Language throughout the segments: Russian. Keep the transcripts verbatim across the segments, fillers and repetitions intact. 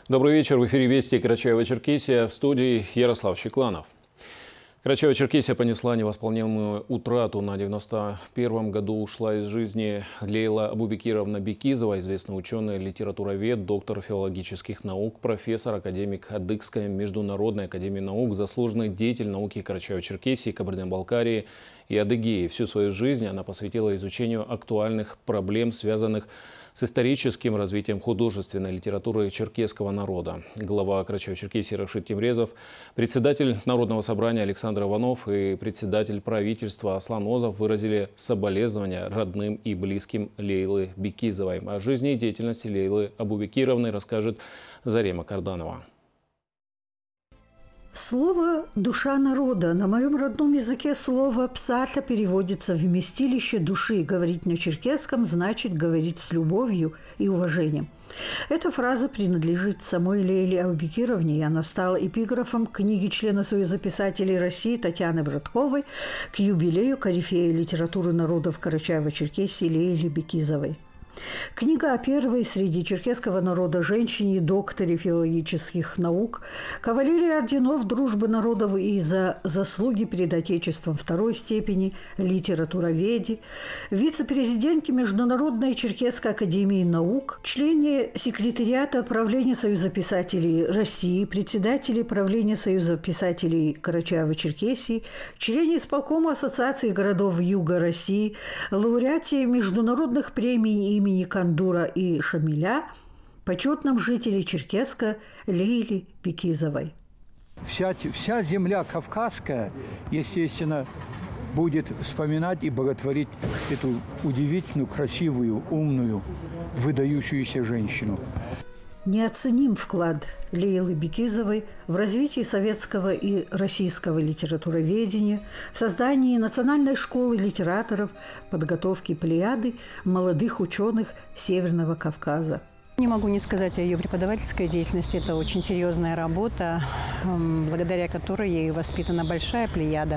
Добрый вечер. В эфире «Вести» Карачаево-Черкесия. В студии Ярослав Щекланов. Карачаево-Черкесия понесла невосполнимую утрату. На девяносто первом году ушла из жизни Лейла Абубекировна Бекизова, известный ученый, литературовед, доктор филологических наук, профессор, академик Адыгской международной академии наук, заслуженный деятель науки Карачаево-Черкесии, Кабардино-Балкарии и Адыгеи. Всю свою жизнь она посвятила изучению актуальных проблем, связанных с историческим развитием художественной литературы черкесского народа. Глава Карачаево-Черкесии Рашид Темрезов, председатель Народного собрания Александр Иванов и председатель правительства Аслан Озов выразили соболезнования родным и близким Лейлы Бекизовой. О жизни и деятельности Лейлы Абубекировны расскажет Зарема Карданова. Слово «душа народа» на моем родном языке слово «псата» переводится в «вместилище души». Говорить на черкесском значит говорить с любовью и уважением. Эта фраза принадлежит самой Лейле Абубекировне, и она стала эпиграфом книги члена Союза писателей России Татьяны Братковой к юбилею корифея литературы народов Карачаево-Черкесии Лейле Бекизовой. Книга о первой среди черкесского народа женщине, докторе филологических наук, кавалерии орденов Дружбы народов и за заслуги перед Отечеством второй степени, литературоведе, вице-президенте Международной черкесской академии наук, члене секретариата правления Союза писателей России, председателе правления Союза писателей Карачаево-Черкесии, члене исполкома Ассоциации городов Юга России, лауреате международных премий и имени Кандура и Шамиля, почетном жителе Черкеска Лейле Бекизовой. Вся, вся земля кавказская, естественно, будет вспоминать и боготворить эту удивительную, красивую, умную, выдающуюся женщину. Неоценим вклад Лейлы Бекизовой в развитии советского и российского литературоведения, в создании национальной школы литераторов, подготовке плеяды молодых ученых Северного Кавказа. Не могу не сказать о ее преподавательской деятельности. Это очень серьезная работа, благодаря которой ей воспитана большая плеяда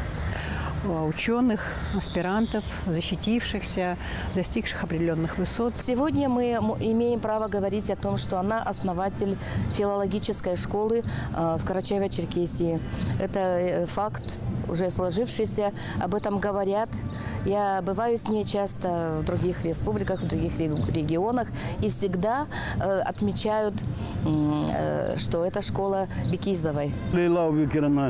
ученых, аспирантов, защитившихся, достигших определенных высот. Сегодня мы имеем право говорить о том, что она основатель филологической школы в Карачаево-Черкесии. Это факт уже сложившийся, об этом говорят. Я бываю с ней часто в других республиках, в других регионах, и всегда отмечают, что это школа Бекизовой. Лейла Абубекировна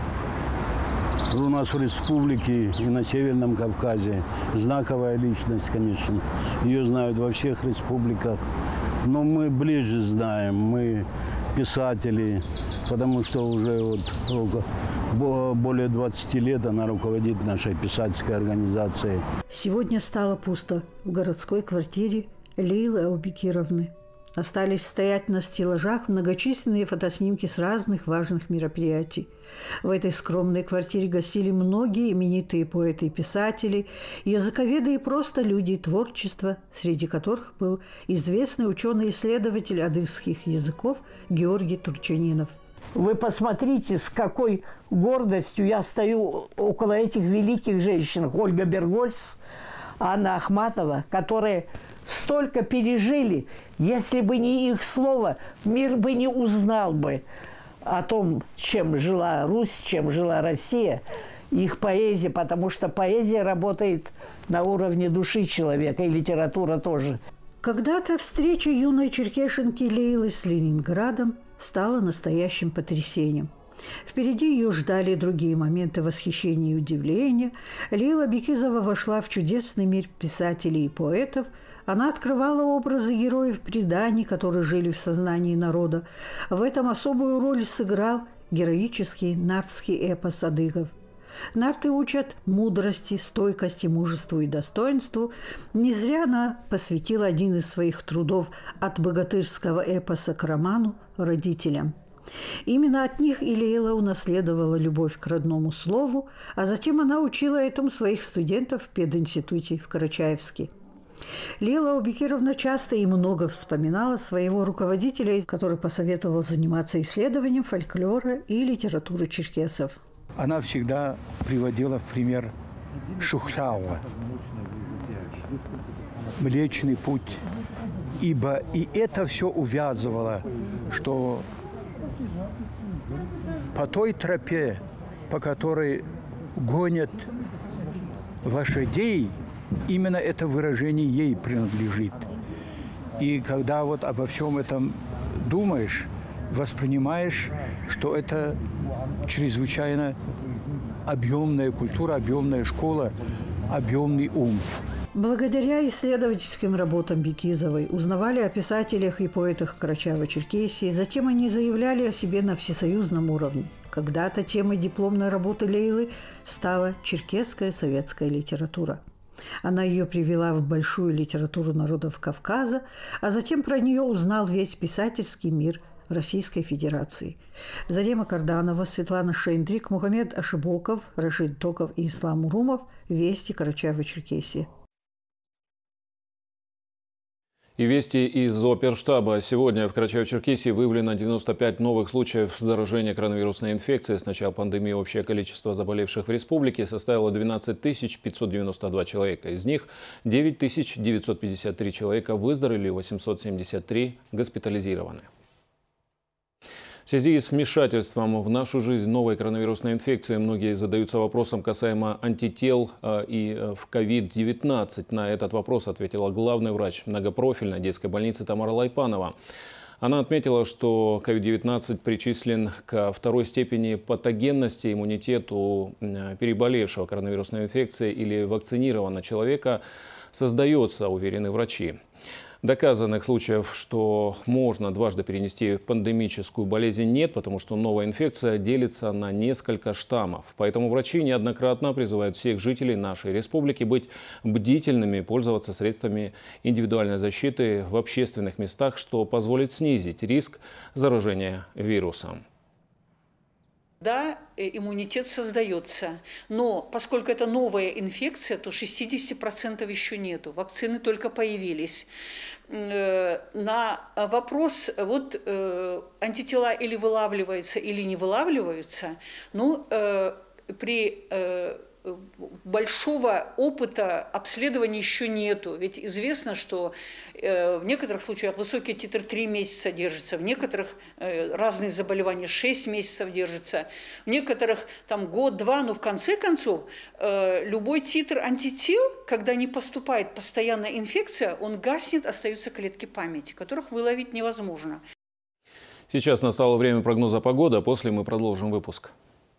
у нас в республике и на Северном Кавказе знаковая личность, конечно. Ее знают во всех республиках. Но мы ближе знаем, мы писатели, потому что уже вот более двадцати лет она руководит нашей писательской организацией. Сегодня стало пусто в городской квартире Лейлы Абубекировны. Остались стоять на стеллажах многочисленные фотоснимки с разных важных мероприятий. В этой скромной квартире гостили многие именитые поэты и писатели, языковеды и просто люди творчества, среди которых был известный ученый-исследователь адыгских языков Георгий Турчанинов. Вы посмотрите, с какой гордостью я стою около этих великих женщин. Ольга Бергольц, Анна Ахматова, которые столько пережили. Если бы не их слово, мир бы не узнал бы о том, чем жила Русь, чем жила Россия, их поэзия, потому что поэзия работает на уровне души человека, и литература тоже. Когда-то встреча юной черкешенки Лейлы с Ленинградом стала настоящим потрясением. Впереди ее ждали другие моменты восхищения и удивления. Лейла Бекизова вошла в чудесный мир писателей и поэтов. Она открывала образы героев преданий, которые жили в сознании народа. В этом особую роль сыграл героический нартский эпос адыгов. Нарты учат мудрости, стойкости, мужеству и достоинству. Не зря она посвятила один из своих трудов от богатырского эпоса к роману родителям. Именно от них и Лейла унаследовала любовь к родному слову, а затем она учила этому своих студентов в пединституте в Карачаевске. Лейла Абубекировна часто и много вспоминала своего руководителя, который посоветовал заниматься исследованием фольклора и литературы черкесов. Она всегда приводила в пример Шухрауа, Млечный путь, ибо и это все увязывало, что по той тропе, по которой гонят лошадей, именно это выражение ей принадлежит. И когда вот обо всем этом думаешь, воспринимаешь, что это чрезвычайно объемная культура, объемная школа, объемный ум. Благодаря исследовательским работам Бекизовой узнавали о писателях и поэтах Карачаево-Черкесии, затем они заявляли о себе на всесоюзном уровне. Когда-то темой дипломной работы Лейлы стала черкесская советская литература. Она ее привела в большую литературу народов Кавказа, а затем про нее узнал весь писательский мир Российской Федерации. Зарема Карданова, Светлана Шендрик, Мухаммед Ашибоков, Рашид Токов и Ислам Урумов. Вести Карачаево-Черкесии. И вести из оперштаба. Сегодня в Карачаево-Черкесии выявлено девяносто пять новых случаев заражения коронавирусной инфекцией. С начала пандемии общее количество заболевших в республике составило двенадцать тысяч пятьсот девяносто два человека. Из них девять тысяч девятьсот пятьдесят три человека выздоровели, восемьсот семьдесят три госпитализированы. В связи с вмешательством в нашу жизнь новой коронавирусной инфекции многие задаются вопросом касаемо антител и в ковид девятнадцать. На этот вопрос ответила главный врач многопрофильной детской больницы Тамара Лайпанова. Она отметила, что ковид девятнадцать причислен ко второй степени патогенности. Иммунитет у переболевшего коронавирусной инфекцией или вакцинированного человека создается, уверены врачи. Доказанных случаев, что можно дважды перенести пандемическую болезнь, нет, потому что новая инфекция делится на несколько штаммов. Поэтому врачи неоднократно призывают всех жителей нашей республики быть бдительными, пользоваться средствами индивидуальной защиты в общественных местах, что позволит снизить риск заражения вирусом. Да, иммунитет создается, но поскольку это новая инфекция, то шестидесяти процентов еще нету, вакцины только появились. На вопрос, вот антитела или вылавливаются, или не вылавливаются, ну, при большого опыта обследования еще нету. Ведь известно, что в некоторых случаях высокий титр три месяца держится, в некоторых разные заболевания шесть месяцев держится, в некоторых там год-два, но в конце концов любой титр антител, когда не поступает постоянная инфекция, он гаснет, остаются клетки памяти, которых выловить невозможно. Сейчас настало время прогноза погоды, а после мы продолжим выпуск.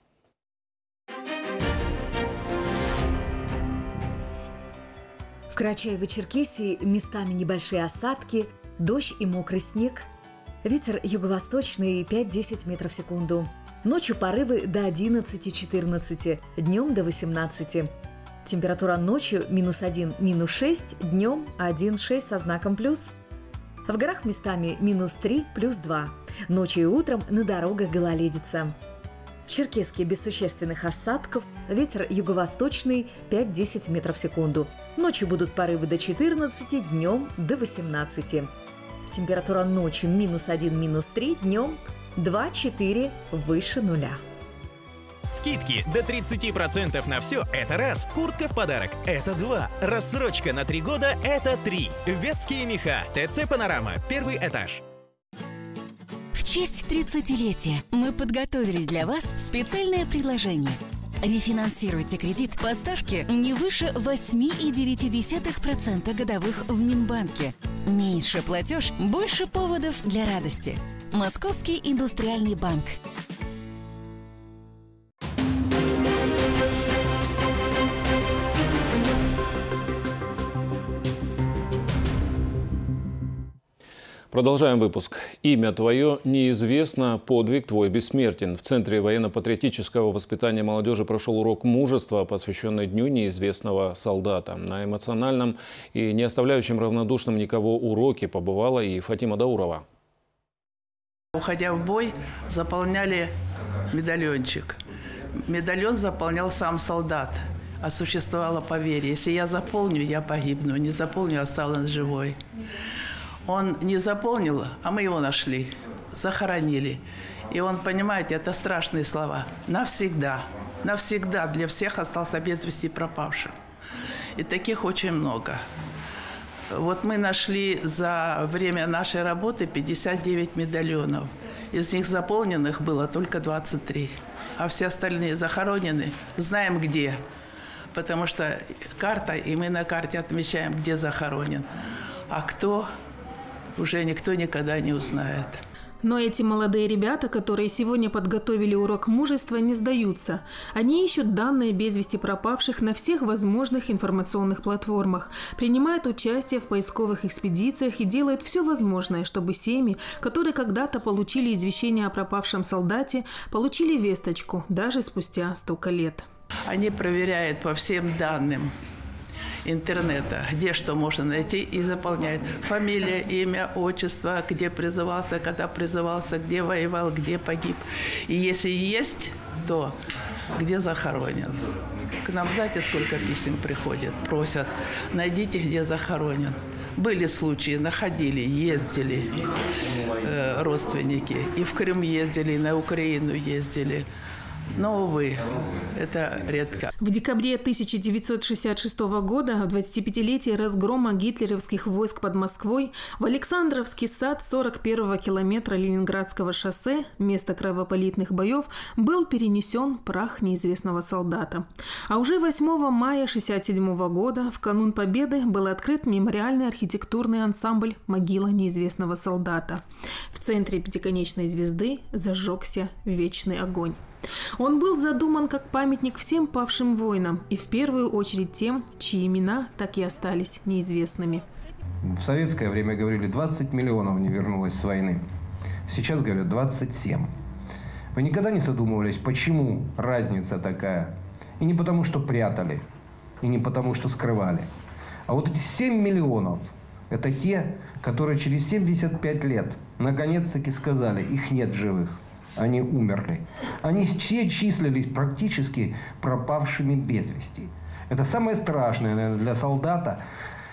В Карачаево-Черкесии местами небольшие осадки, дождь и мокрый снег. Ветер юго-восточный пять-десять метров в секунду. Ночью порывы до одиннадцати-четырнадцати, днем до восемнадцати. Температура ночью минус один, минус шесть, днем один-шесть со знаком плюс. В горах местами минус три, плюс два. Ночью и утром на дорогах гололедица. В Черкесске без существенных осадков, ветер юго-восточный пять-десять метров в секунду. Ночью будут порывы до четырнадцати, днем до восемнадцати. Температура ночью минус один, минус три, днем два-четыре, выше нуля. Скидки до тридцати процентов на все – это раз. Куртка в подарок – это два. Рассрочка на три года – это три. Ветские меха. ТЦ «Панорама». Первый этаж. В честь тридцатилетия мы подготовили для вас специальное предложение. Рефинансируйте кредит по ставке не выше восемь целых девять десятых процента годовых в Минбанке. Меньше платеж, больше поводов для радости. Московский индустриальный банк. Продолжаем выпуск. Имя твое неизвестно, подвиг твой бессмертен. В Центре военно-патриотического воспитания молодежи прошел урок мужества, посвященный Дню неизвестного солдата. На эмоциональном и не оставляющем равнодушным никого уроке побывала и Фатима Даурова. Уходя в бой, заполняли медальончик. Медальон заполнял сам солдат. А существовало поверье: если я заполню, я погибну, не заполню, останусь живой. Он не заполнил, а мы его нашли, захоронили. И он, понимаете, это страшные слова. Навсегда, навсегда для всех остался без вести пропавшим. И таких очень много. Вот мы нашли за время нашей работы пятьдесят девять медальонов. Из них заполненных было только двадцать три. А все остальные захоронены. Знаем где. Потому что карта, и мы на карте отмечаем, где захоронен. А кто, уже никто никогда не узнает. Но эти молодые ребята, которые сегодня подготовили урок мужества, не сдаются. Они ищут данные без вести пропавших на всех возможных информационных платформах, принимают участие в поисковых экспедициях и делают все возможное, чтобы семьи, которые когда-то получили извещение о пропавшем солдате, получили весточку даже спустя столько лет. Они проверяют по всем данным интернета, где что можно найти, и заполняет фамилия, имя, отчество, где призывался, когда призывался, где воевал, где погиб. И если есть, то где захоронен. К нам, знаете, сколько писем приходят, просят, найдите, где захоронен. Были случаи, находили, ездили э, родственники. И в Крым ездили, и на Украину ездили. Но, увы, это редко. В декабре тысяча девятьсот шестьдесят шестого года, в двадцатипятилетие разгрома гитлеровских войск под Москвой, в Александровский сад сорок первого километра Ленинградского шоссе, место кровопролитных боев, был перенесен прах неизвестного солдата. А уже восьмого мая шестьдесят седьмого года, в канун Победы, был открыт мемориальный архитектурный ансамбль «Могила неизвестного солдата». В центре пятиконечной звезды зажегся вечный огонь. Он был задуман как памятник всем павшим воинам и в первую очередь тем, чьи имена так и остались неизвестными. В советское время говорили, двадцать миллионов не вернулось с войны. Сейчас говорят двадцать семь. Вы никогда не задумывались, почему разница такая? И не потому, что прятали, и не потому, что скрывали. А вот эти семь миллионов – это те, которые через семьдесят пять лет наконец-таки сказали, их нет в живых. Они умерли. Они все числились практически пропавшими без вести. Это самое страшное, наверное, для солдата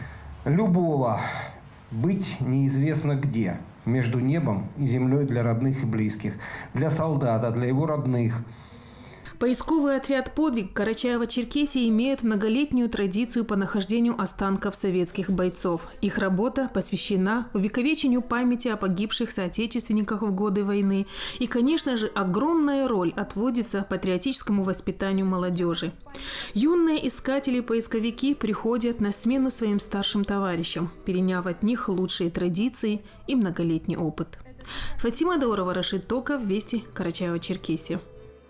любого быть неизвестно где. Между небом и землей для родных и близких. Для солдата, для его родных. Поисковый отряд «Подвиг» Карачаево-Черкесии имеет многолетнюю традицию по нахождению останков советских бойцов. Их работа посвящена увековечению памяти о погибших соотечественниках в годы войны. И, конечно же, огромная роль отводится патриотическому воспитанию молодежи. Юные искатели-поисковики приходят на смену своим старшим товарищам, переняв от них лучшие традиции и многолетний опыт. Фатима Даурова, Рашид Токов, Вести, Карачаево-Черкесия.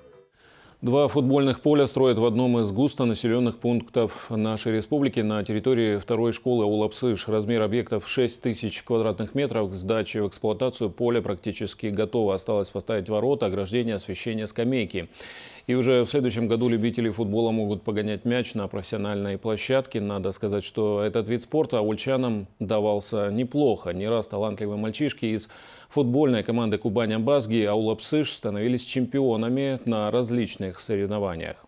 Два футбольных поля строят в одном из густонаселенных пунктов нашей республики на территории второй школы Аулапсыш. Размер объектов шесть тысяч квадратных метров. К сдаче в эксплуатацию поле практически готово. Осталось поставить ворота, ограждение, освещение, скамейки. И уже в следующем году любители футбола могут погонять мяч на профессиональной площадке. Надо сказать, что этот вид спорта аульчанам давался неплохо. Не раз талантливые мальчишки из футбольной команды Кубань-Абазги Аулапсыш становились чемпионами на различных соревнованиях.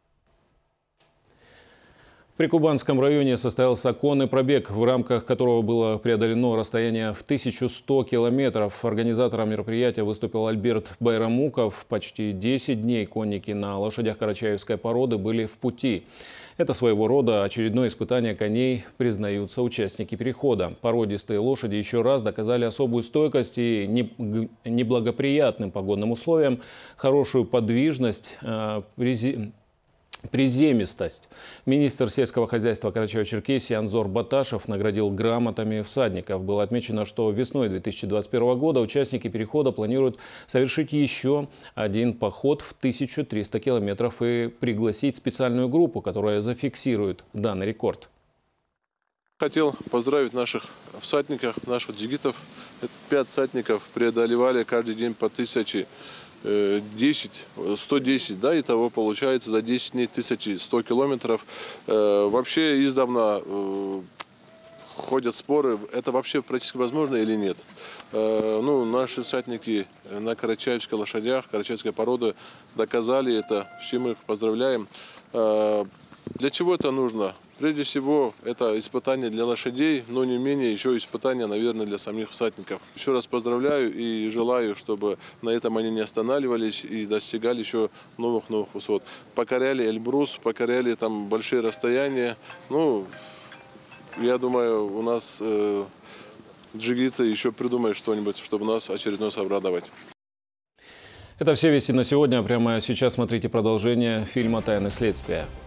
В Прикубанском районе состоялся конный пробег, в рамках которого было преодолено расстояние в тысячу сто километров. Организатором мероприятия выступил Альберт Байрамуков. Почти десять дней конники на лошадях карачаевской породы были в пути. Это своего рода очередное испытание коней, признаются участники перехода. Породистые лошади еще раз доказали особую стойкость и неблагоприятным погодным условиям, хорошую подвижность, приземистость. Министр сельского хозяйства Карачаево-Черкесии Анзор Баташев наградил грамотами всадников. Было отмечено, что весной две тысячи двадцать первого года участники перехода планируют совершить еще один поход в тысячу триста километров и пригласить специальную группу, которая зафиксирует данный рекорд. Хотел поздравить наших всадников, наших джигитов. Пять всадников преодолевали каждый день по тысяче. десять, сто десять, да, итого получается за десять дней тысяча сто километров. Э, вообще издавна э, ходят споры, это вообще практически возможно или нет. Э, ну, наши всадники на карачаевских лошадях, карачаевской породы доказали это, с чем мы их поздравляем. Э, для чего это нужно? Прежде всего, это испытание для лошадей, но не менее еще испытание, наверное, для самих всадников. Еще раз поздравляю и желаю, чтобы на этом они не останавливались и достигали еще новых-новых высот. Покоряли Эльбрус, покоряли там большие расстояния. Ну, я думаю, у нас э, джигиты еще придумают что-нибудь, чтобы нас очередной раз обрадовать. Это все вести на сегодня. Прямо сейчас смотрите продолжение фильма «Тайны следствия».